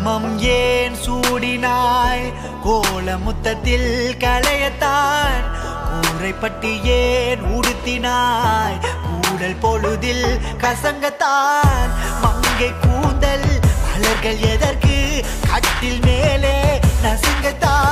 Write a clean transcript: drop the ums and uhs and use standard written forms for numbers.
குங்குமம் ஏன் சூடினாய் கோல முத்தத்தில் களையத்தான் கூரைப்பட்டி ஏன் உடுத்தினாய் கூடல் பொழுதில் கசங்கத்தான் மங்கை கூந்தல் மலர்கள் எதற்கு கட்டில் மேலே நசுங்கத்தான்